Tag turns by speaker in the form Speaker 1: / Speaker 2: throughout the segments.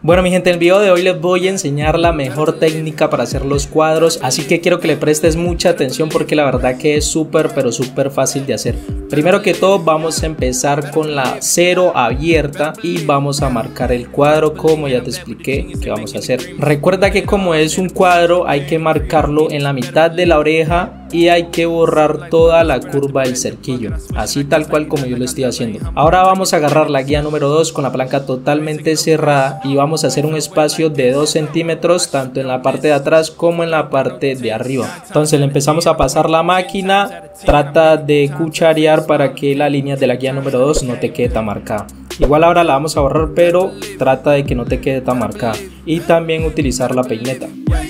Speaker 1: Bueno mi gente, en el video de hoy les voy a enseñar la mejor técnica para hacer los cuadros, así que quiero que le prestes mucha atención porque la verdad que es súper fácil de hacer. Primero que todo vamos a empezar con la 0 abierta y vamos a marcar el cuadro como ya te expliqué que vamos a hacer. Recuerda que como es un cuadro hay que marcarlo en la mitad de la oreja y hay que borrar toda la curva del cerquillo, así tal cual como yo lo estoy haciendo. Ahora vamos a agarrar la guía número 2 con la palanca totalmente cerrada y vamos a hacer un espacio de 2 centímetros tanto en la parte de atrás como en la parte de arriba. Entonces le empezamos a pasar la máquina, trata de cucharear para que la línea de la guía número 2 no te quede tan marcada. Igual ahora la vamos a borrar, pero trata de que no te quede tan marcada, y también utilizar la peineta.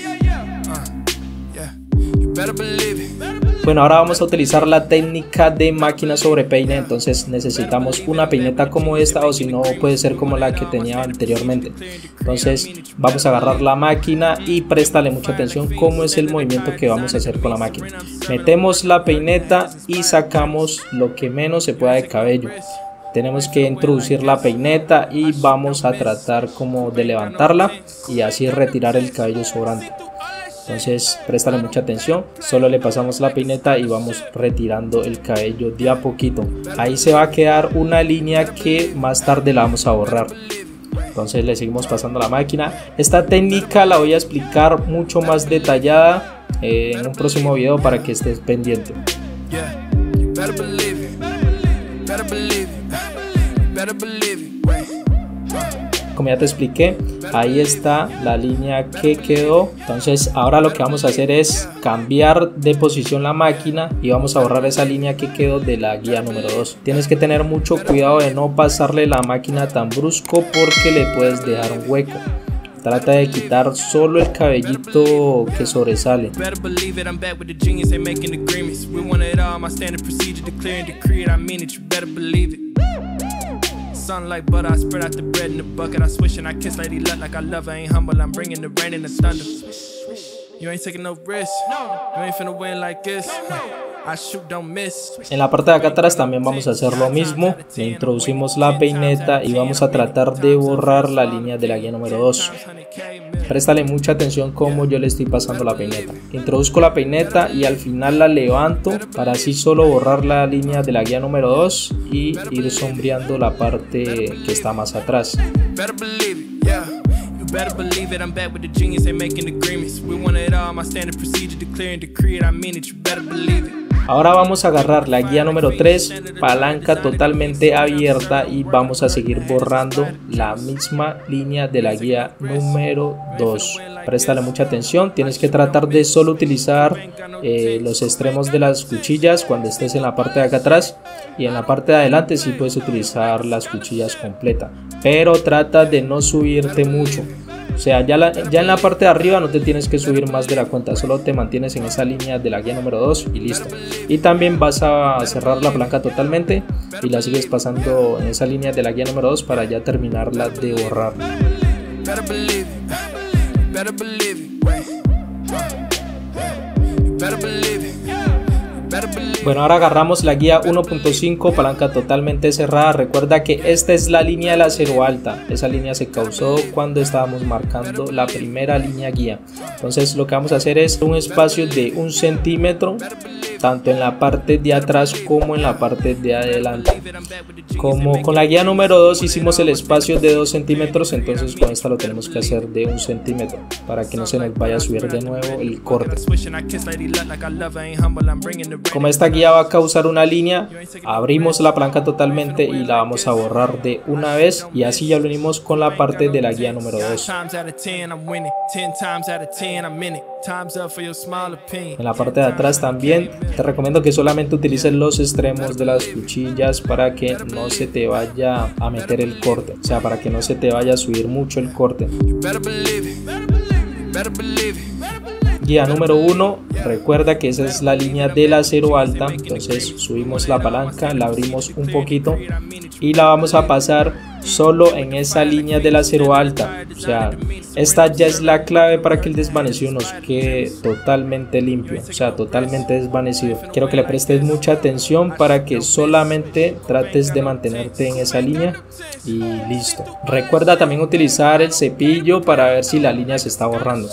Speaker 1: Bueno, ahora vamos a utilizar la técnica de máquina sobre peine, entonces necesitamos una peineta como esta o si no puede ser como la que tenía anteriormente. Entonces vamos a agarrar la máquina y préstale mucha atención cómo es el movimiento que vamos a hacer con la máquina. Metemos la peineta y sacamos lo que menos se pueda de cabello. Tenemos que introducir la peineta y vamos a tratar como de levantarla y así retirar el cabello sobrante. Entonces préstale mucha atención, solo le pasamos la peineta y vamos retirando el cabello de a poquito. Ahí se va a quedar una línea que más tarde la vamos a borrar. Entonces le seguimos pasando la máquina. Esta técnica la voy a explicar mucho más detallada en un próximo video para que estés pendiente. Como ya te expliqué, ahí está la línea que quedó. Entonces ahora lo que vamos a hacer es cambiar de posición la máquina y vamos a borrar esa línea que quedó de la guía número 2. Tienes que tener mucho cuidado de no pasarle la máquina tan brusco porque le puedes dejar un hueco. Trata de quitar solo el cabellito que sobresale.
Speaker 2: Sunlight butter, I spread out the bread in the bucket. I swish and I kiss Lady Luck like I love her, ain't humble. I'm bringing the rain and the thunder. You ain't taking no risk. You ain't finna win like this. I shoot, don't miss. En la parte de acá atrás también vamos a hacer lo mismo. Le introducimos la peineta y vamos a tratar de borrar la línea de la guía número 2. Préstale mucha atención como yo le estoy pasando la peineta. Introduzco la peineta y al final la levanto para así solo borrar la línea de la guía número 2 y ir sombreando la parte que está más atrás. Ahora vamos a agarrar la guía número 3, palanca totalmente abierta, y vamos a seguir borrando la misma línea de la guía número 2. Préstale mucha atención, tienes que tratar de solo utilizar los extremos de las cuchillas cuando estés en la parte de acá atrás, y en la parte de adelante sí puedes utilizar las cuchillas completas, pero trata de no subirte mucho. O sea, ya en la parte de arriba no te tienes que subir más de la cuenta, solo te mantienes en esa línea de la guía número 2 y listo. Y también vas a cerrar la palanca totalmente y la sigues pasando en esa línea de la guía número 2 para ya terminarla de borrar. Bueno, ahora agarramos la guía 1.5, palanca totalmente cerrada. Recuerda que esta es la línea de la 0 alta. Esa línea se causó cuando estábamos marcando la primera línea guía. Entonces lo que vamos a hacer es un espacio de 1 centímetro, tanto en la parte de atrás como en la parte de adelante. Como con la guía número 2 hicimos el espacio de 2 centímetros, entonces con esta lo tenemos que hacer de 1 centímetro para que no se nos vaya a subir de nuevo el corte. Como esta guía va a causar una línea, abrimos la palanca totalmente y la vamos a borrar de una vez, y así ya lo unimos con la parte de la guía número 2. En la parte de atrás también te recomiendo que solamente utilices los extremos de las cuchillas para que no se te vaya a meter el corte, o sea, para que no se te vaya a subir mucho el corte. Guía número 1, recuerda que esa es la línea de la 0 alta, entonces subimos la palanca, la abrimos un poquito y la vamos a pasar
Speaker 1: solo en esa línea del acero alta. O sea, esta ya es la clave para que el desvanecido nos quede totalmente limpio, o sea, totalmente desvanecido. Quiero que le prestes mucha atención para que solamente trates de mantenerte en esa línea y listo. Recuerda también utilizar el cepillo para ver si la línea se está borrando.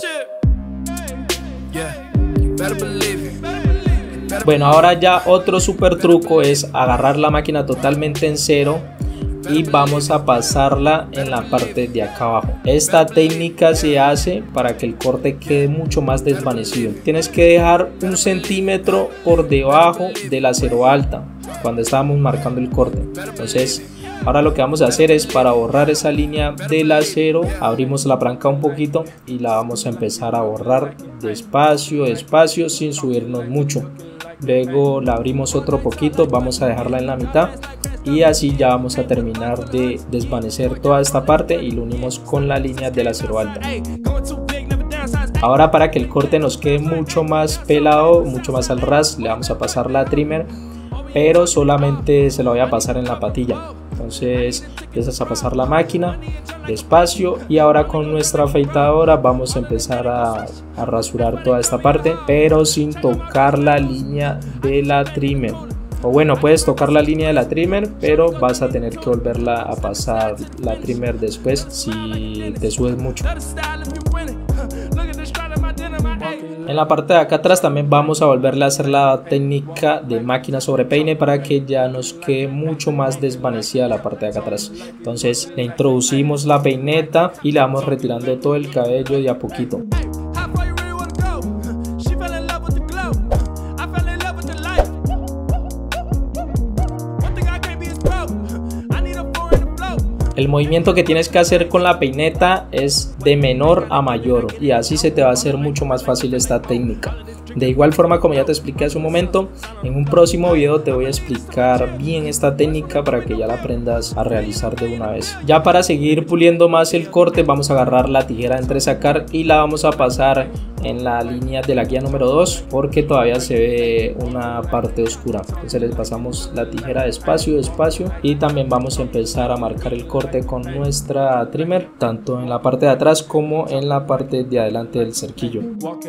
Speaker 1: Bueno, ahora ya otro super truco es agarrar la máquina totalmente en cero y vamos a pasarla en la parte de acá abajo. Esta técnica se hace para que el corte quede mucho más desvanecido. Tienes que dejar 1 centímetro por debajo del acero alta cuando estábamos marcando el corte. Entonces ahora lo que vamos a hacer es, para borrar esa línea del acero, abrimos la palanca un poquito y la vamos a empezar a borrar despacio, despacio, sin subirnos mucho. Luego la abrimos otro poquito, vamos a dejarla en la mitad y así ya vamos a terminar de desvanecer toda esta parte y lo unimos con la línea del acero alta. Ahora, para que el corte nos quede mucho más pelado, mucho más al ras, le vamos a pasar la trimmer, pero solamente se la voy a pasar en la patilla. Entonces empiezas a pasar la máquina despacio y ahora con nuestra afeitadora vamos a empezar a rasurar toda esta parte, pero sin tocar la línea de la trimmer. O bueno, puedes tocar la línea de la trimmer, pero vas a tener que volverla a pasar la trimmer después si te subes mucho. En la parte de acá atrás también vamos a volverle a hacer la técnica de máquina sobre peine para que ya nos quede mucho más desvanecida la parte de acá atrás. Entonces le introducimos la peineta y le vamos retirando todo el cabello de a poquito. El movimiento que tienes que hacer con la peineta es de menor a mayor y así se te va a hacer mucho más fácil esta técnica. De igual forma, como ya te expliqué hace un momento, en un próximo video te voy a explicar bien esta técnica para que ya la aprendas a realizar de una vez. Ya para seguir puliendo más el corte, vamos a agarrar la tijera de entresacar y la vamos a pasar en la línea de la guía número 2 porque todavía se ve una parte oscura. Entonces les pasamos la tijera despacio, despacio y también vamos a empezar a marcar el corte con nuestra trimmer, tanto en la parte de atrás como en la parte de adelante del cerquillo.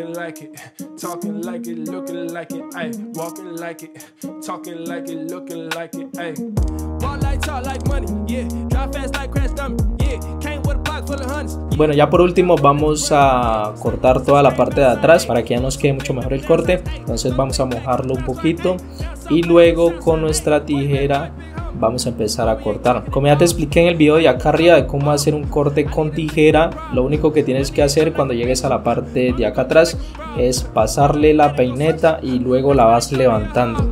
Speaker 1: Bueno, ya por último vamos a cortar toda la parte de atrás para que ya nos quede mucho mejor el corte. Entonces vamos a mojarlo un poquito y luego con nuestra tijera vamos a empezar a cortar. Como ya te expliqué en el video de acá arriba de cómo hacer un corte con tijera, lo único que tienes que hacer cuando llegues a la parte de acá atrás es pasarle la peineta y luego la vas levantando.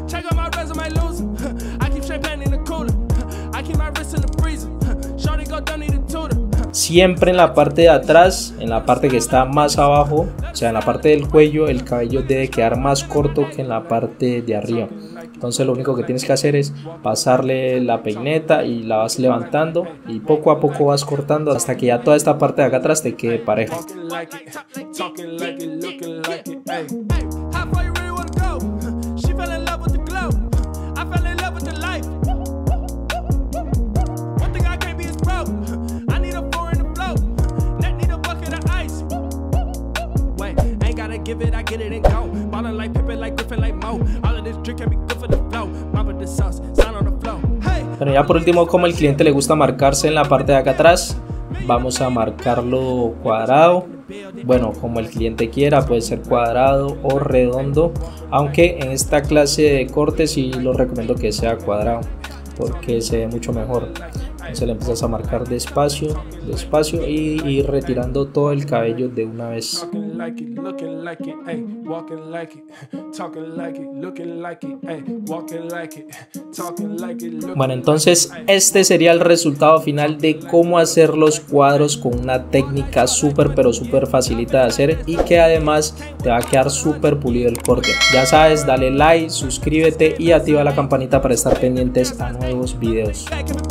Speaker 1: Siempre en la parte de atrás, en la parte que está más abajo, o sea en la parte del cuello, el cabello debe quedar más corto que en la parte de arriba. Entonces lo único que tienes que hacer es pasarle la peineta y la vas levantando y poco a poco vas cortando hasta que ya toda esta parte de acá atrás te quede pareja. Bueno, ya por último, como el cliente le gusta marcarse en la parte de acá atrás, vamos a marcarlo cuadrado. Bueno, como el cliente quiera, puede ser cuadrado o redondo, aunque en esta clase de corte sí lo recomiendo que sea cuadrado porque se ve mucho mejor. Entonces le empiezas a marcar despacio, despacio y ir retirando todo el cabello de una vez. Bueno, entonces este sería el resultado final de cómo hacer los cuadros con una técnica súper pero súper facilita de hacer y que además te va a quedar súper pulido el corte. Ya sabes, dale like, suscríbete y activa la campanita para estar pendientes a nuevos videos.